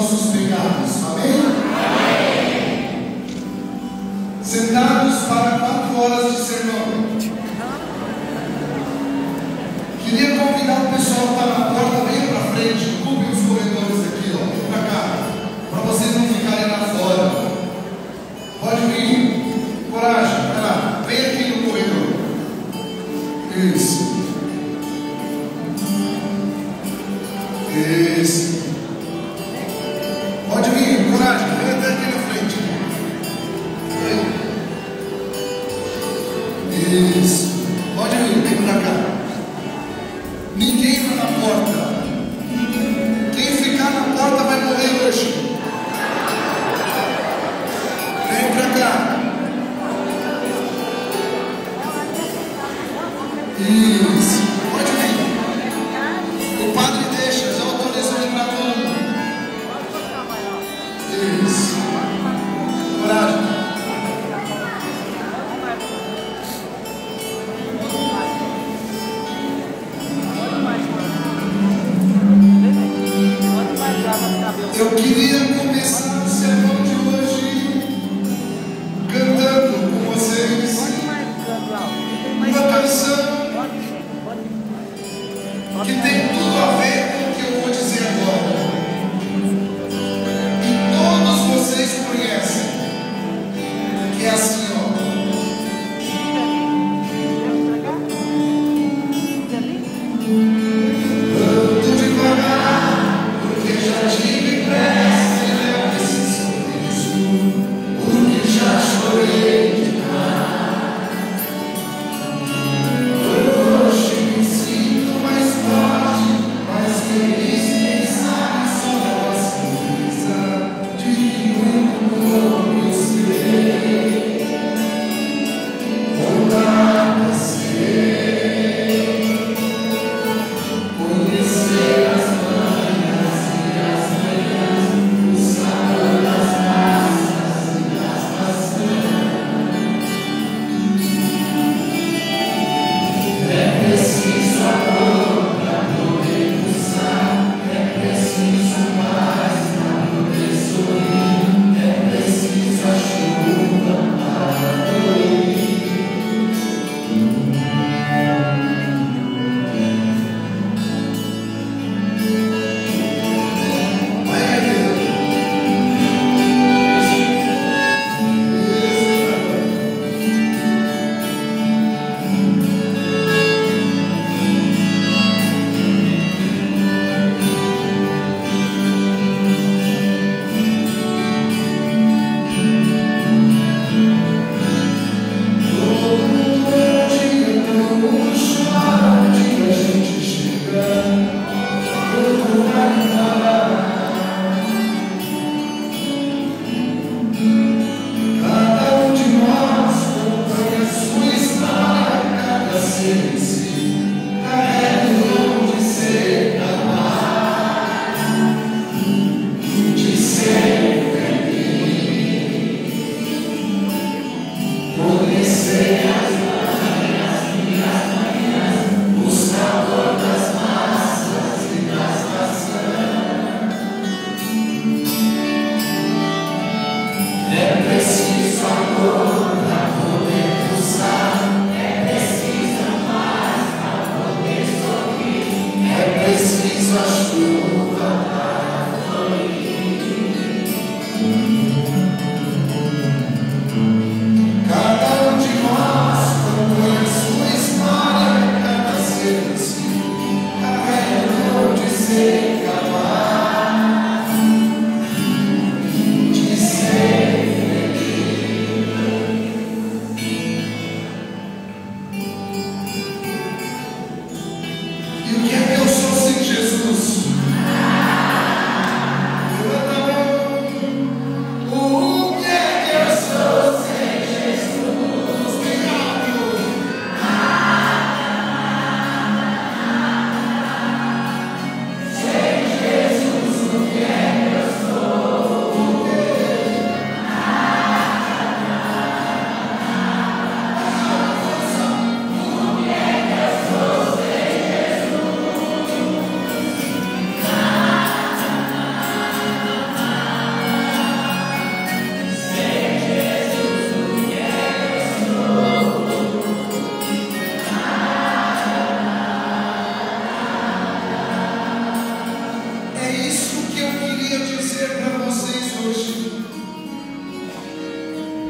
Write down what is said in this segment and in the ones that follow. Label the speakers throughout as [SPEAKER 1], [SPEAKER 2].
[SPEAKER 1] nossos pecados. Amém? Sentados para 4 horas de sermão. Queria convidar o pessoal que está na porta, venha para frente, ocupe os corredores aqui, ó, vem para cá, para vocês não ficarem lá fora. Pode vir, coragem, vai lá, vem aqui no corredor. Isso. Isso. Pode vir, coragem, vem até aqui na frente. Isso. Pode vir, vem para cá. Ninguém está na porta. Quem ficar na porta vai morrer hoje. Vem para cá. Isso. Pode vir. O padre deixa, já autorizou entrar todo mundo. Isso. Coragem. Eu queria começar o sermão de hoje cantando com vocês uma canção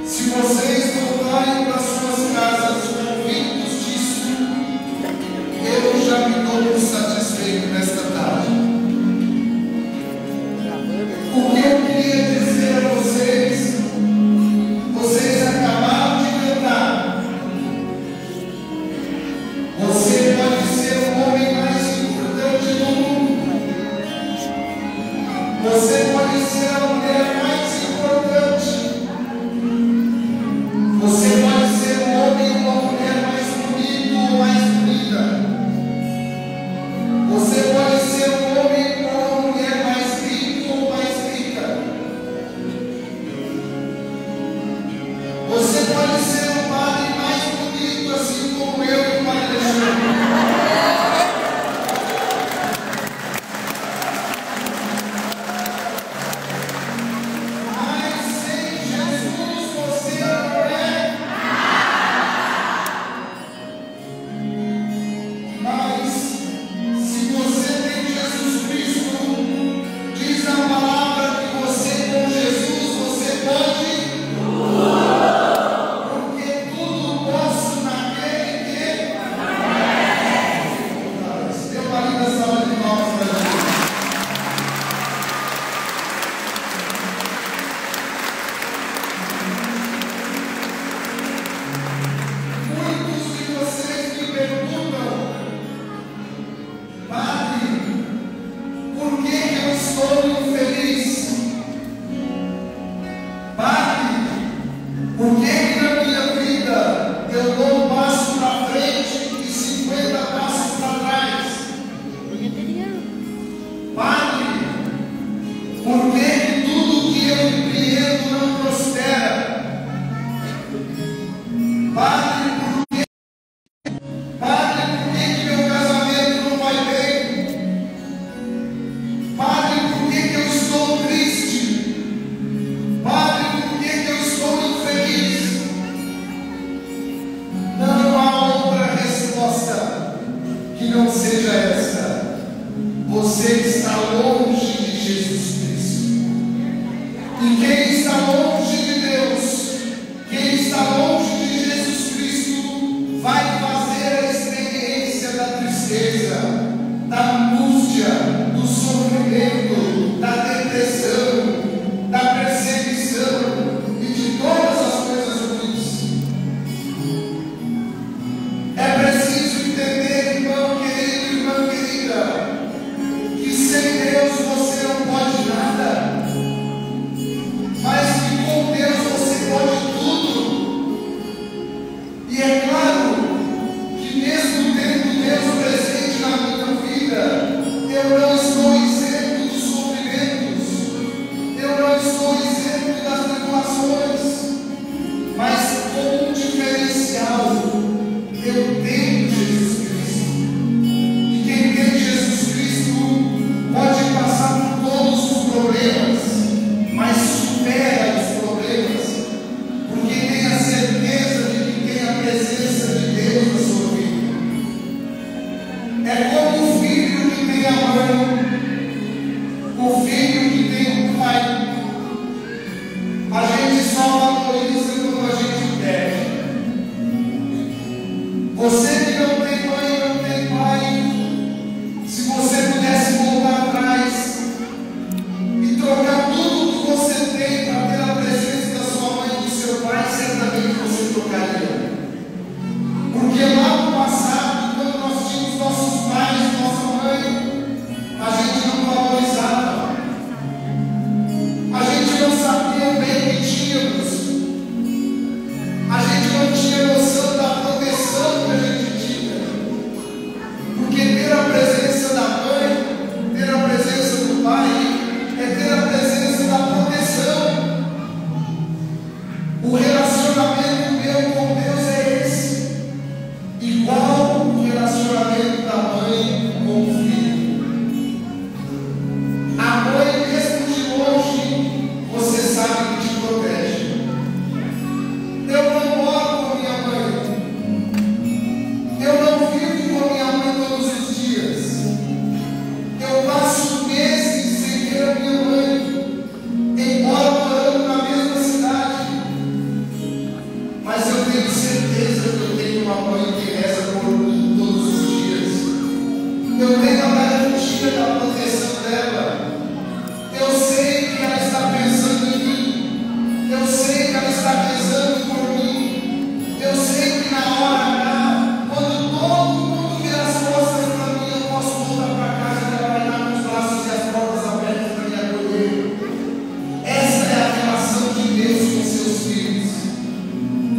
[SPEAKER 1] Se vocês voltarem para suas casas convictos disso, eu já me dou por satisfeito nesta tarde. O que eu queria dizer a vocês, vocês acabaram de cantar. Você pode ser o homem mais importante do mundo. Você pode ser a mulher mais importante. Você pode ser um homem ou uma mulher mais bonito ou mais bonita. Você pode ser um homem ou uma mulher mais rico ou mais rica. Você pode ser um padre mais bonito, assim como eu e o Padre Alexandre. Mas sem Jesus você não é. Mas se você tem Jesus Cristo, diz a palavra que você com Jesus você pode. Porque tudo posso naquele que. Dê uma linda salva de palmas para Jesus. Muitos de vocês me perguntam, Padre, por que eu estou infeliz? Padre, por que na minha vida eu dou um passo para frente e 50 passos para trás? Padre, por que tudo que eu empreendo não prospera? Padre, por que meu casamento não vai bem? Padre, por que eu estou triste? Padre, por que eu estou infeliz? Não há outra resposta que não seja essa. Você está longe de Jesus Cristo. E quem está longe de Deus, quem está longe de Jesus Cristo,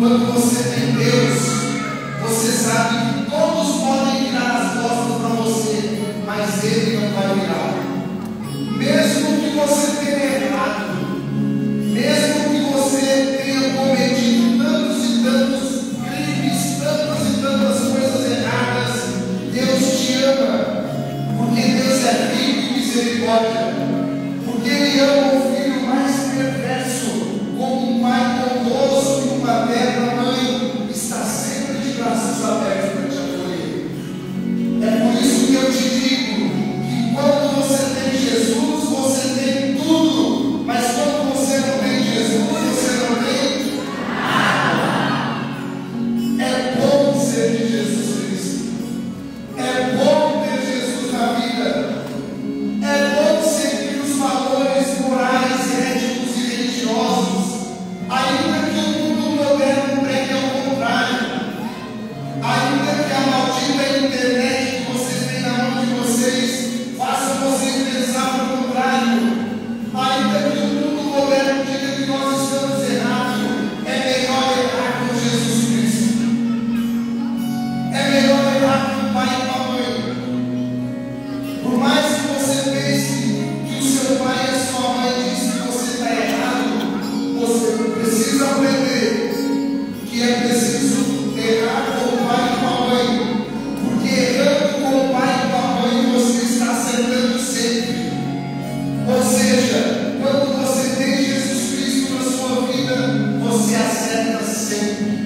[SPEAKER 1] Quando você tem Deus, você sabe que todos podem virar as costas para você, mas Ele não vai virar. Mesmo que você tenha errado, mesmo que você tenha cometido tantos e tantos crimes, tantas e tantas coisas erradas, Deus te ama, porque Deus é rico em misericórdia, porque Ele ama o filho mais perverso, como um pai bondoso e uma terra mãe está sempre de braços abertos para te acolher. É por isso que eu te digo que quando você tem Jesus, você tem tudo, mas quando você não tem Jesus, você não tem nada. É bom ser de Jesus Cristo, é bom ter Jesus na vida, é bom seguir os valores morais, éticos e religiosos, ainda que o mundo moderno pregue ao contrário, ainda que a maldita internet que vocês têm na mão de vocês faça vocês pensar o contrário, ainda que o mundo moderno diga que nós estamos errados, é melhor errar com Jesus Cristo, é melhor errar com o pai e com a mãe. Por mais que você pense que o seu pai e a sua mãe dizem que você está errado, você precisa aprender que é preciso errar com o pai e com a mãe, porque errando com o pai e com a mãe você está acertando sempre. Ou seja, quando você tem Jesus Cristo na sua vida, você acerta sempre.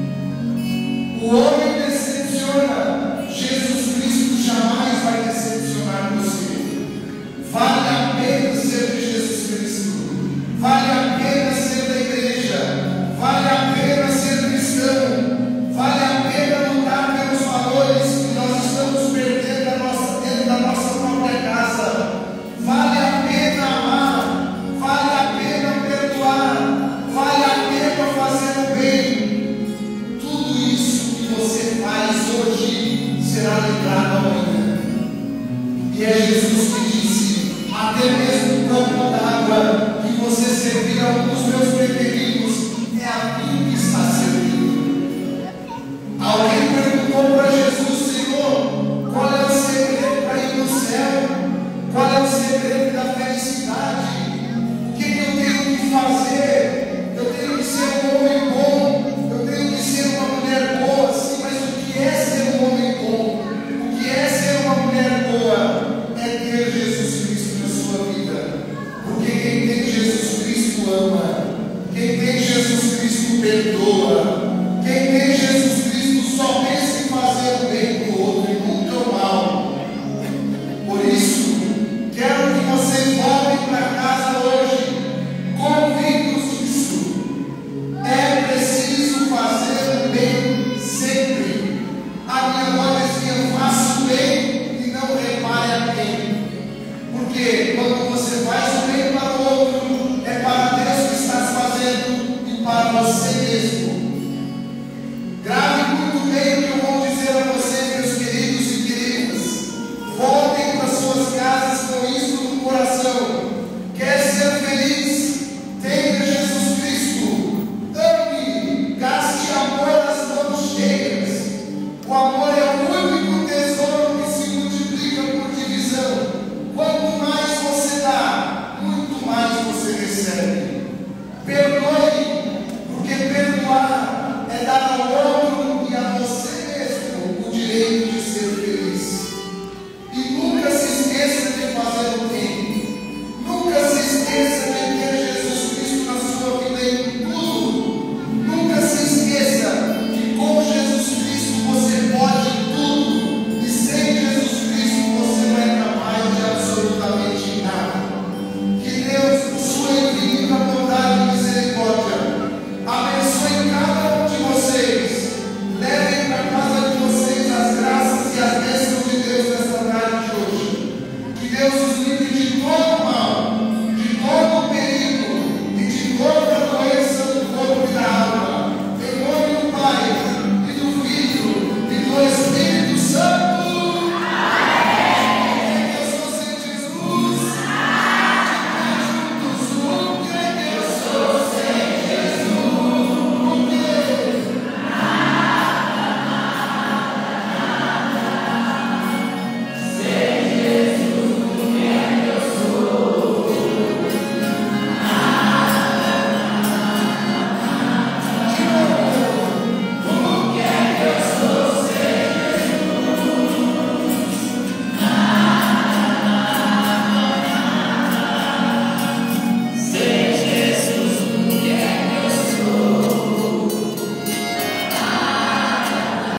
[SPEAKER 1] O homem decepciona, Jesus Cristo jamais vai decepcionar você. Vale a pena ser de Jesus Cristo, vale a pena ser da igreja, vale a pena ser cristão, vale a pena lutar pelos valores que nós estamos perdendo dentro da nossa própria casa, vale a pena amar, vale a pena perdoar, vale a pena fazer o bem. Tudo isso que você faz hoje será lembrado amanhã. E é Jesus que disse: até mesmo o copo d'água que você servir a um dos meus pequeninos, é a mim que está servindo. Alguém perguntou para Jesus: Senhor, qual é o segredo para ir no céu? Qual é o segredo da felicidade? O que eu tenho que fazer? Eu tenho que ser um homem bom, eu tenho que ser uma mulher boa. Sim, mas o que é ser um homem bom? O que é ser uma mulher boa? É ter Jesus Cristo na sua vida. Porque quem tem Jesus Cristo ama, quem tem Jesus Cristo perdoa, quem tem Jesus Cristo só pensa em fazer o bem para o outro e nunca o mal. Por isso, quero que vocês voltem para casa hoje convictos disso. É preciso fazer o bem sempre. A minha avó dizia: faça o bem e não repare a quem. Porque quando você faz o bem para o outro, é para Deus que está fazendo e para você